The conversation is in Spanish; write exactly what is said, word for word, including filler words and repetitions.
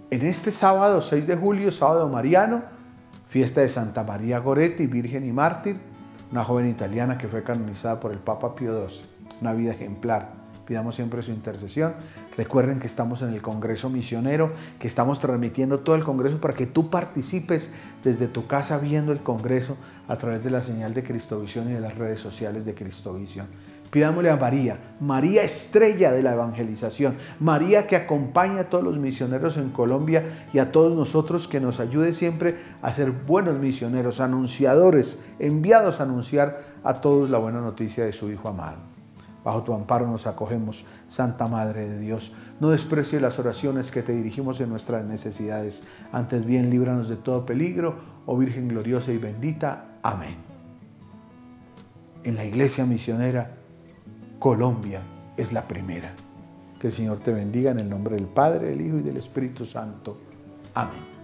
En este sábado seis de julio, sábado mariano, fiesta de Santa María Goretti, virgen y mártir, una joven italiana que fue canonizada por el Papa Pío doce, una vida ejemplar. Pidamos siempre su intercesión. Recuerden que estamos en el Congreso Misionero, que estamos transmitiendo todo el Congreso para que tú participes desde tu casa viendo el Congreso a través de la señal de Cristovisión y de las redes sociales de Cristovisión. Pidámosle a María, María estrella de la evangelización, María que acompaña a todos los misioneros en Colombia y a todos nosotros, que nos ayude siempre a ser buenos misioneros, anunciadores, enviados a anunciar a todos la buena noticia de su Hijo amado. Bajo tu amparo nos acogemos, Santa Madre de Dios. No desprecies las oraciones que te dirigimos en nuestras necesidades. Antes bien, líbranos de todo peligro, oh Virgen gloriosa y bendita. Amén. En la Iglesia Misionera, Colombia es la primera. Que el Señor te bendiga en el nombre del Padre, del Hijo y del Espíritu Santo. Amén.